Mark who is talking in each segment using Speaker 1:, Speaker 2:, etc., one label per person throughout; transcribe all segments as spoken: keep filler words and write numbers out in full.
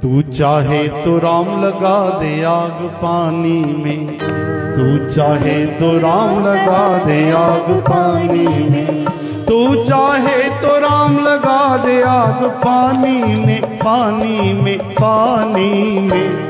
Speaker 1: तू चाहे तो राम लगा दे आग पानी में, तू चाहे तो राम लगा दे आग पानी में, तू चाहे तो राम लगा दे आग पानी में, पानी में पानी में।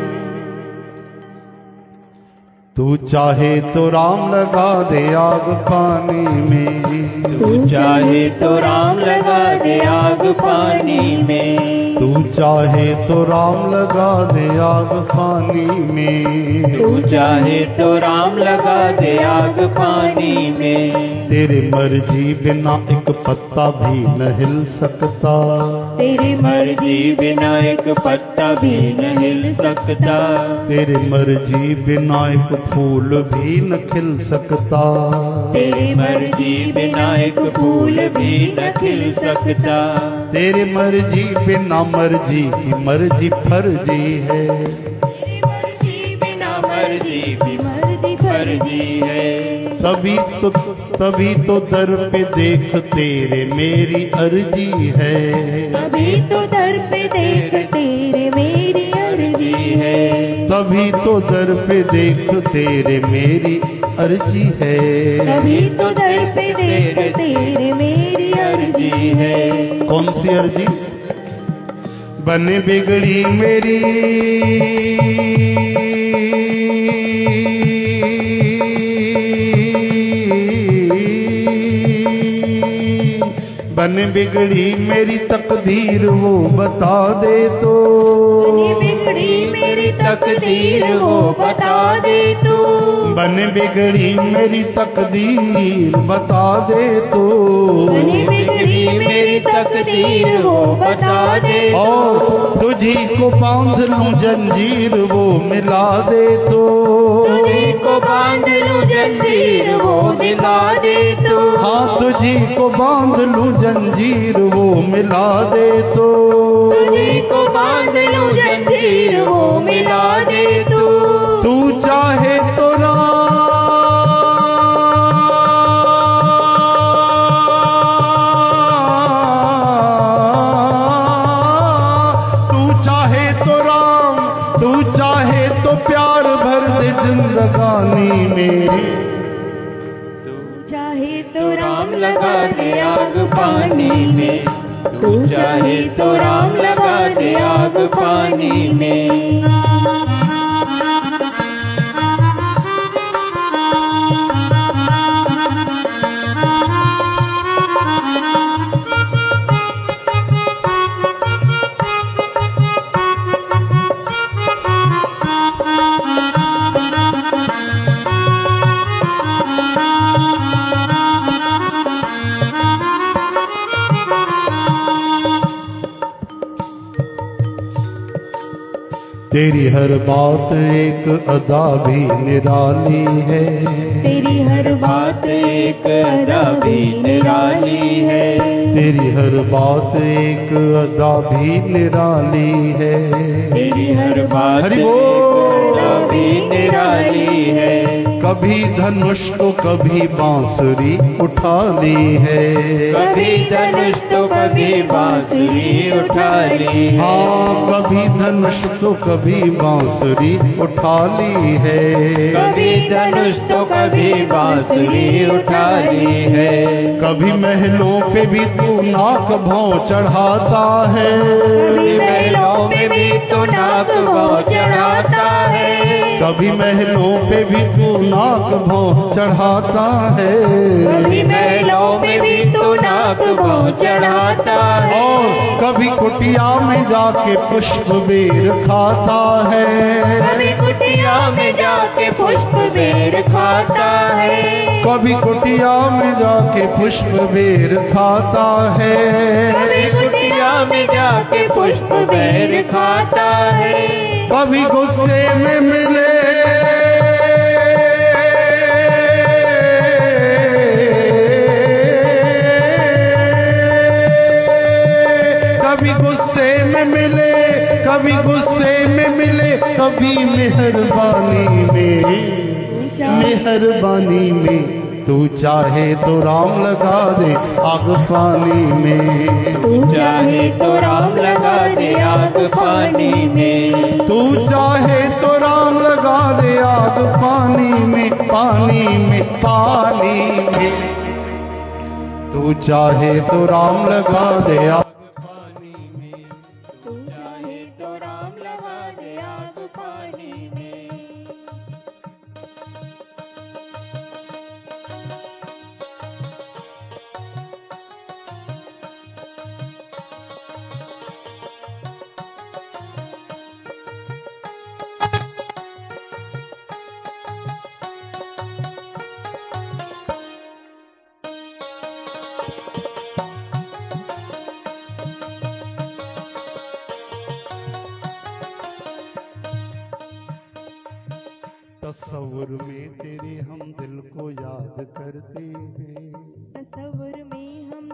Speaker 1: तू चाहे तो राम लगा दे आग पानी में,
Speaker 2: तू चाहे तो राम लगा दे आग पानी में,
Speaker 1: तू चाहे तो राम लगा दे आग पानी में,
Speaker 2: तू चाहे तो राम लगा दे आग पानी में।
Speaker 1: तेरे मर्जी बिना एक पत्ता भी न हिल सकता,
Speaker 2: तेरी मर्जी बिना एक पत्ता भी न हिल सकता,
Speaker 1: तेरे मर्जी बिना एक फूल भी न खिल सकता,
Speaker 2: तेरी मर्जी बिना एक फूल भी न खिल सकता,
Speaker 1: तेरी मर्जी बिना मर्जी की मर्जी फर्जी है,
Speaker 2: तेरी मर्जी बिना मर्जी की मर्जी फर्जी है।
Speaker 1: तभी तो तभी तो दर पे देख तेरे मेरी अर्जी है,
Speaker 2: तभी तो दर पे देख तेरे मेरी अर्जी है,
Speaker 1: तभी तो दर पे देख तेरे मेरी अर्जी है,
Speaker 2: तभी तो दर पे देख तेरे मेरी अर्जी है।
Speaker 1: कौन सी अर्जी? बने बिगड़ी मेरी बन बिगड़ी मेरी तकदीर वो बता दे तो,
Speaker 2: बन बिगड़ी मेरी तकदीर वो बता दे तो,
Speaker 1: बन बिगड़ी मेरी तकदीर बता दे तो,
Speaker 2: बन बिगड़ी मेरी तकदीर वो बता दे तो,
Speaker 1: और तुझी को बांध लूं जंजीर वो मिला दे तो,
Speaker 2: तुझी को बांध लूं जंजीर वो मिला दे तो,
Speaker 1: हाँ तुझी को बांध लूं जंजीर वो मिला दे तो,
Speaker 2: तुझी को बांध लूं जंजीर वो मिला दे तो।
Speaker 1: तू चाहे तो राम, तू चाहे तो राम, तू चाहे तो प्यार भर दे जिंदगानी में,
Speaker 2: चाहे तो राम लगा दे आग पानी में, तू चाहे तो राम लगा दे आग पानी में।
Speaker 1: तेरी हर बात एक अदा भी निराली है,
Speaker 2: तेरी हर बात एक अदा भी निराली है,
Speaker 1: तेरी हर बात एक अदा भी निराली है,
Speaker 2: तेरी हर बात
Speaker 1: हरि
Speaker 2: एक
Speaker 1: बोल।
Speaker 2: अदा भी निराली है।
Speaker 1: कभी धनुष तो कभी बांसुरी उठा ली है,
Speaker 2: कभी धनुष तो कभी बांसुरी उठा ली है,
Speaker 1: हाँ कभी धनुष तो कभी बांसुरी उठा ली है,
Speaker 2: कभी धनुष तो कभी बांसुरी उठा ली है।
Speaker 1: कभी महलों पे भी तू नाक भौं चढ़ाता है,
Speaker 2: कभी महलों में भी तो नाक भौं चढ़ाता है,
Speaker 1: कभी महलों पे भी तू नाक भौं चढ़ाता है,
Speaker 2: कभी महलों में भी तो नाक भौं चढ़ाता है,
Speaker 1: और कभी कुटिया में जाके पुष्प बेर खाता है,
Speaker 2: कभी कुटिया में जाके पुष्प बेर खाता है,
Speaker 1: कभी कुटिया में जाके पुष्प बेर खाता है,
Speaker 2: कभी कुटिया में जाके पुष्प बेर खाता है,
Speaker 1: कभी गुस्से में मिले कभी गुस्से में मिले, कभी गुस्से में मिले, कभी मेहरबानी में, मेहरबानी में तू चाहे तो राम लगा दे आग पानी में।
Speaker 2: तू चाहे तो राम लगा दे आग पानी में।
Speaker 1: तू चाहे तो राम लगा दे आग पानी में, पानी में, पानी में। तू चाहे तो राम लगा दे आग पानी में।
Speaker 2: तू चाहे तो राम लगा दे आग पानी में।
Speaker 1: तस्वुर में तेरे हम दिल को याद करते हैं।
Speaker 3: तस्वुर में हम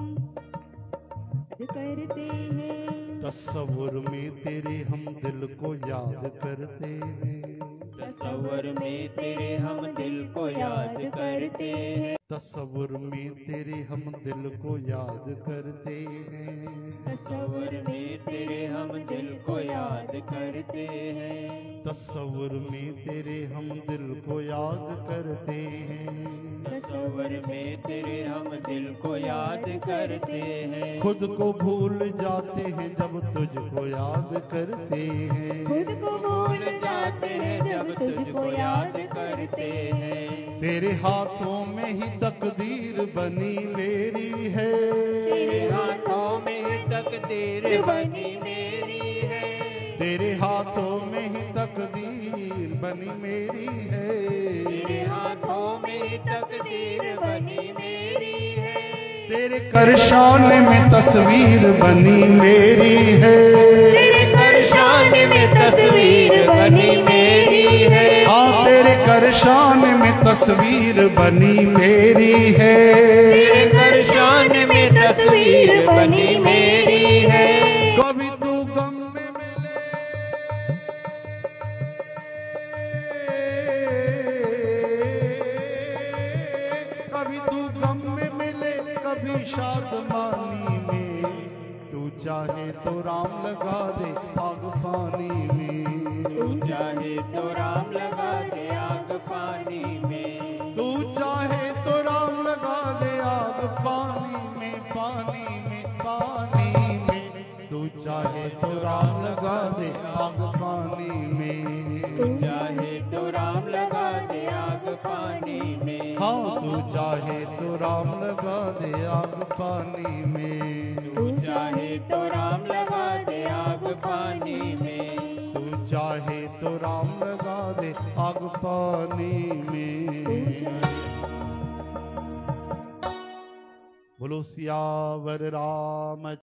Speaker 3: करते हैं।
Speaker 1: तस्वुर में तेरे हम दिल को याद करते हैं।
Speaker 2: तस्वर में तेरे हम दिल को याद करते हैं।
Speaker 1: तस्वुर में तेरे हम दिल को याद करते हैं।
Speaker 2: तस्वर में तेरे हम दिल को याद करते हैं।
Speaker 1: तस्वुर में तेरे हम दिल को याद करते हैं।
Speaker 2: तस्वर में तेरे हम दिल को याद करते हैं।
Speaker 1: खुद को भूल जाते हैं जब तुझको याद करते हैं।
Speaker 3: खुद को भूल
Speaker 2: जाते हैं जब तुझको याद करते हैं।
Speaker 1: तेरे हाथों में ही तकदीर बनी मेरी है।
Speaker 2: तेरे हाथों में ही तकदीर बनी मेरी है।
Speaker 1: तेरे हाथों में ही तकदीर बनी मेरी है।
Speaker 2: तेरे हाथों में ही तकदीर बनी मेरी है।
Speaker 1: तेरे करशान में तस्वीर बनी मेरी है।
Speaker 2: तेरे करशान में तस्वीर बनी मेरी है।
Speaker 1: हाँ तेरे करशान में तस्वीर बनी मेरी है।
Speaker 2: तेरे करशान में तस्वीर बनी मेरी है।
Speaker 1: कभी तू गम में मिले, कभी तू गम में मिले, कभी शादमानी में। तू चाहे तो राम लगा दे आग पानी में।
Speaker 2: तू चाहे तो राम लगा दे आग पानी में।
Speaker 1: तू चाहे तो राम लगा दे आग पानी में, पानी में, पानी में। तू चाहे तो राम लगा दे आग पानी में।
Speaker 2: तू चाहे तो राम लगा दे आग पानी में।
Speaker 1: हाँ तू चाहे तो राम लगा दे आग पानी में।
Speaker 2: तू चाहे तो राम लगा दे आग पानी में।
Speaker 1: तू चाहे तो राम लगा दे आग पानी में। बोलो सियावर राम